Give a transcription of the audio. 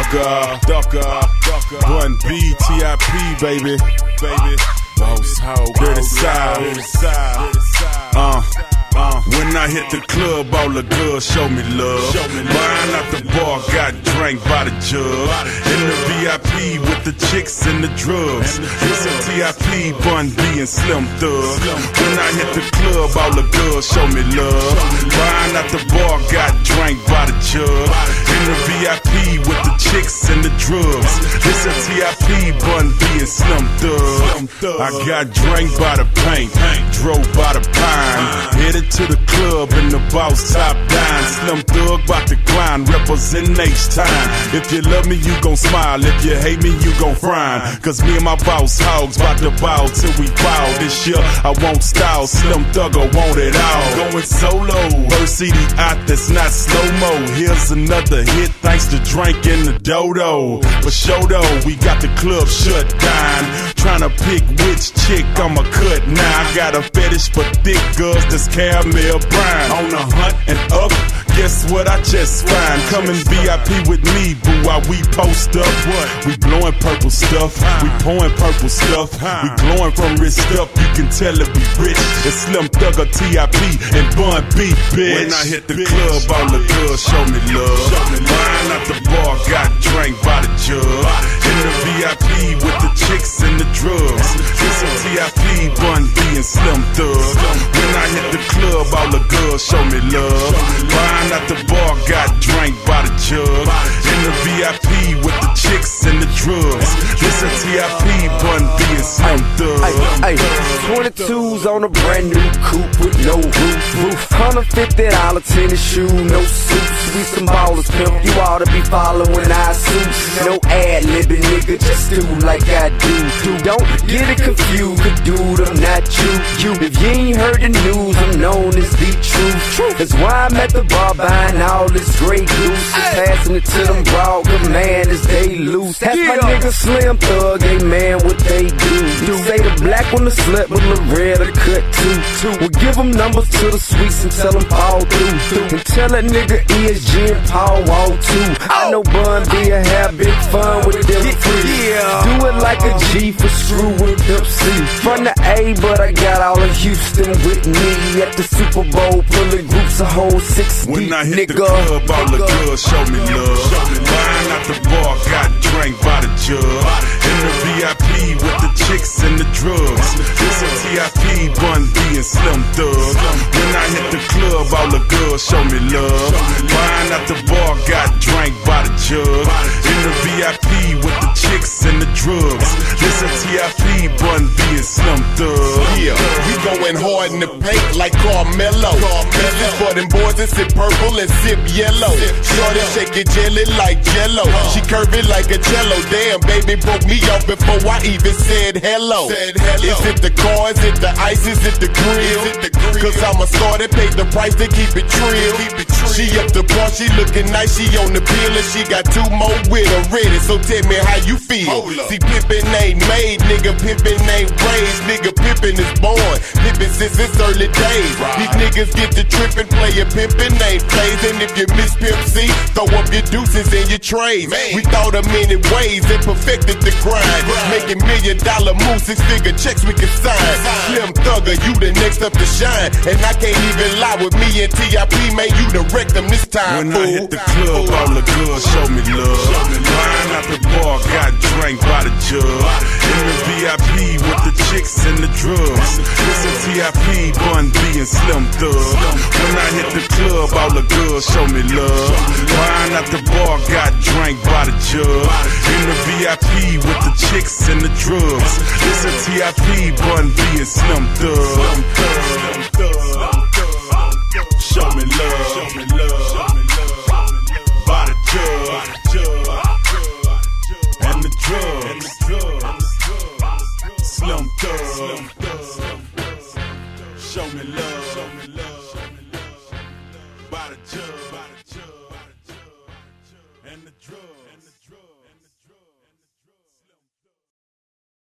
Thugger, Bun B, T.I.P. baby. Boss Hog, dirty side. When I hit the club, all the girls show me love. Buying out the bar, got drank by the jug. In the VIP with the chicks and the drugs. It's a T.I.P., Bun B, and Slim Thug. When I hit the club, all the girls show me love. Buying out the bar, got drank by the jug. In the VIP with the chicks and the drugs. It's a T.I.P., Bun B, and Slim Thug. I got drank by the paint, drove by the pine, headed to the club and the boss top down. Slim Thug bout to grind, represent H-Time. If you love me, you gon' smile. If you hate me, you gon' frown. Cause me and my boss hogs bout to bow till we fall. This year, I won't style. Slim Thugger want it all. Going solo, first CD out that's not slow-mo. Here's another hit thanks to Drink in the Dodo. For sure though, we got the club shut down. Tryna pick which chick I'ma cut now. I got a fetish for thick girls that's caramel brown. On the hunt and up, guess what I just find? Come in VIP with me, boo, while we post up. What? We blowing purple stuff, we pouring purple stuff. We glowing from wrist up, you can tell that we rich. It's Slim Thugger, T.I.P. and Bun B, bitch. When I hit the club, all the girls show me love. Buying out the bar, got drank by the jug. In the VIP with the chicks and the drugs. It's a T.I.P., Bun B, and Slim Thug. When I hit the club, all the girls show me love. Buying out the bar, got drank by the jug. In the VIP with the chicks and the drugs. It's a T.I.P., Bun B, and Slim Thug. 22s on a brand new coupe with no roof. $150 tennis shoe, no suits. We some ballers, pimp. You ought to be following our suits. No ad-libbing, nigga, just do like I do. Don't get it confused, dude, I'm not you. If you ain't heard the news, I'm known as the truth. That's why I'm at the bar buying all this Grey Goose. Passing it to them broad commanders, they loose. That's my nigga Slim Thug, ain't man what they do. Say the black one the slut with the red a cut too. We'll give them numbers to the sweets and tell them fall through. And tell that nigga ESG and Paul Wall too. I know Bun B will have big fun with them free. Do it like a G for screw with Pimp C. From the A, but I got all of Houston with me. At the Super Bowl, pulling groups of whole 6 deep. When I hit the club, all the girls show me love. Buying out the bar, got drank by the jug. In the VIP with the chicks and the drugs. It's a T.I.P., Bun B, and Slim Thug. When I hit the club, all the girls show me love. Buying out the bar, got drank by the jug. In the VIP with the chicks and the drugs. It's a T.I.P., Bun B, and Slim Thug. Yeah, we going hard in the paint like Carmelo. This is for them boys that sip purple and sip yellow. Shorty shake it jelly like jello. She curve it like a jello. Damn, baby broke me off before I even said hello. Is it the car, is it the ice, is it the grill? Cause I'ma start and pay the price to keep it trill. She up the bar, she looking nice, she on the pill, and she got 2 more with her ready. So tell me how you feel. See, pimpin' ain't made, nigga, pimpin' ain't raised. Nigga, pimpin' is born, pimpin' since its early days. These niggas get to trippin', playin' pimpin' ain't plays. And if you miss Pimp C, throw up your deuces and your trays. We thought of many ways and perfected the grind. Making $1 million moves, 6-figure checks we can sign. Slim Thugger, you the next up to shine. And I can't even lie with me and T.I.P., man, you direct them this time, When I hit the club, all the girls show me love. Buying out the bar, got drank by the jug. In the VIP with the chicks and the drugs. It's a T.I.P., Bun B, and Slim Thug. When I hit the club, all the girls show me love. Buying out the bar, got drank by the jug. In the VIP with the chicks and the drugs. It's a T.I.P., Bun B, and Slim Thug.